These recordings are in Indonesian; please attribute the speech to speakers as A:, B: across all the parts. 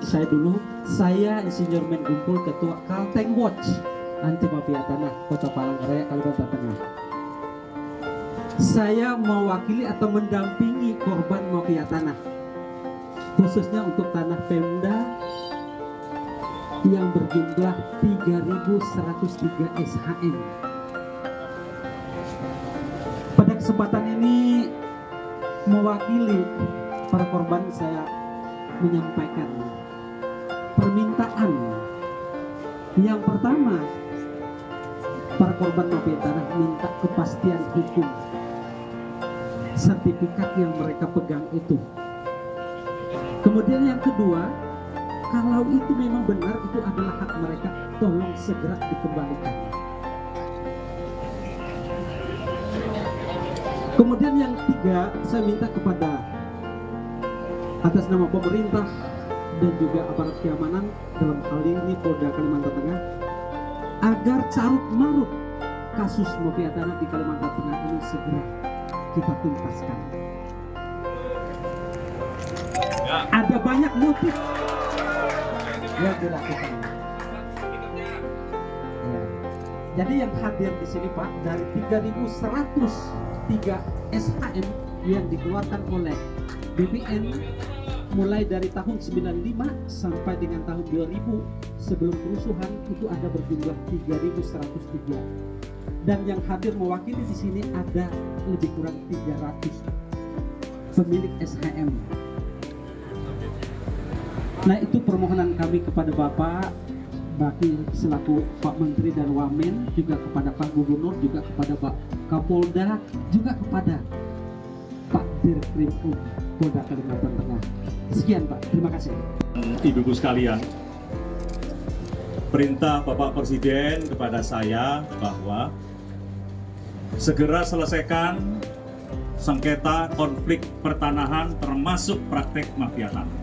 A: saya dulu, saya Insinyur Mengumpul, Ketua Kalteng Watch Anti Mafia Tanah Kota Palangkaraya, Kalimantan Tengah. Saya mewakili atau mendampingi korban mafia tanah, khususnya untuk tanah Pemda yang berjumlah 3.103 SHM. Pada kesempatan ini, mewakili para korban, saya menyampaikan permintaan. Yang pertama, para korban mafia tanah minta kepastian hukum. Sertifikat yang mereka pegang itu. Kemudian yang kedua, kalau itu memang benar, itu adalah hak mereka, tolong segera dikembalikan. Kemudian yang tiga, saya minta kepada atas nama pemerintah dan juga aparat keamanan, dalam hal ini Polda Kalimantan Tengah, agar carut marut kasus mafia tanah di Kalimantan Tengah ini segera kita tuntaskan. Ada banyak motif yang dilakukan. Ya. Jadi yang hadir di sini Pak, dari 3.103 SHM yang dikeluarkan oleh BPN mulai dari tahun 95 sampai dengan tahun 2000 sebelum kerusuhan, itu ada berjumlah 3.103. Dan yang hadir mewakili di sini ada lebih kurang 300 pemilik SHM. Nah, itu permohonan kami kepada Bapak Baki selaku Pak Menteri dan Wamen, juga kepada Pak Gubernur, juga kepada Pak Kapolda, juga kepada Pak Dirkrimum Polda Kalimantan Tengah. Sekian Pak, terima kasih.
B: Ibu-ibu sekalian, perintah Bapak Presiden kepada saya bahwa segera selesaikan sengketa konflik pertanahan termasuk praktek mafia tanah.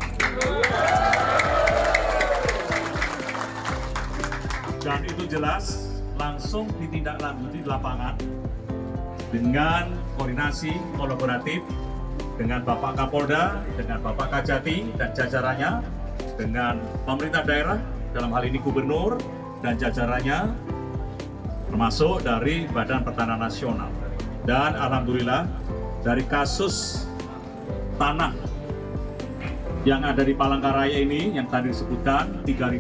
B: Dan itu jelas langsung ditindaklanjuti di lapangan dengan koordinasi kolaboratif dengan Bapak Kapolda, dengan Bapak Kajati dan jajarannya, dengan pemerintah daerah, dalam hal ini Gubernur dan jajarannya, termasuk dari Badan Pertanahan Nasional. Dan alhamdulillah dari kasus tanah yang ada di Palangkaraya ini yang tadi disebutkan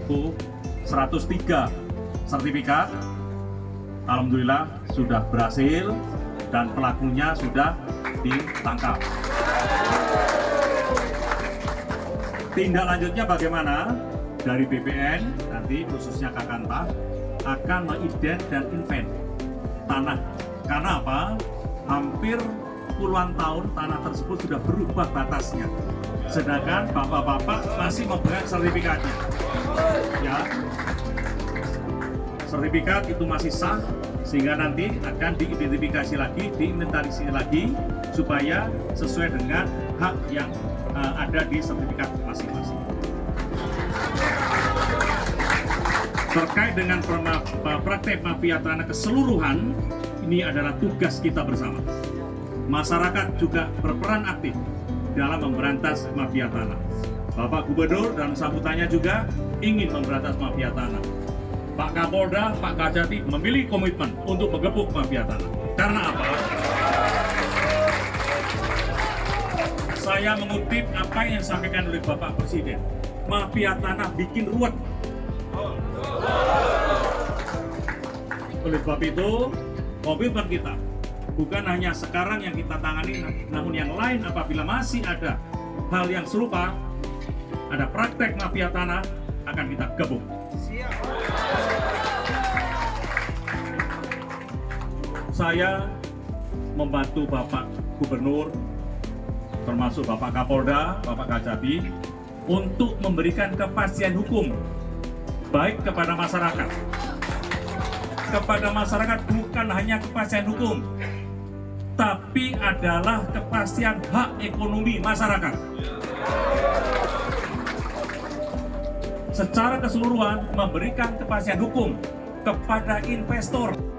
B: 3.103 sertifikat, alhamdulillah sudah berhasil dan pelakunya sudah ditangkap. Tindak lanjutnya bagaimana? Dari BPN nanti khususnya Kakanta akan mengident dan invent tanah. Karena apa? Hampir puluhan tahun tanah tersebut sudah berubah batasnya. Sedangkan bapak-bapak masih memegang sertifikatnya. Ya, sertifikat itu masih sah, sehingga nanti akan diidentifikasi lagi, diinventarisasi lagi, supaya sesuai dengan hak yang ada di sertifikat masing-masing. Terkait dengan praktek mafia tanah keseluruhan, ini adalah tugas kita bersama. Masyarakat juga berperan aktif dalam memberantas mafia tanah. Bapak Gubernur dalam sambutannya juga ingin memberantas mafia tanah. Pak Kapolda, Pak Kajati memilih komitmen untuk mengebuk mafia tanah. Karena apa? Saya mengutip apa yang disampaikan oleh Bapak Presiden. Mafia tanah bikin ruwet. Oleh sebab itu, komitmen kita bukan hanya sekarang yang kita tangani, namun yang lain apabila masih ada hal yang serupa, ada praktek mafia tanah, akan kita gebuk. Saya membantu Bapak Gubernur, termasuk Bapak Kapolda, Bapak Kajati, untuk memberikan kepastian hukum, baik kepada masyarakat. Kepada masyarakat bukan hanya kepastian hukum, tapi adalah kepastian hak ekonomi masyarakat. Secara keseluruhan memberikan kepastian hukum kepada investor.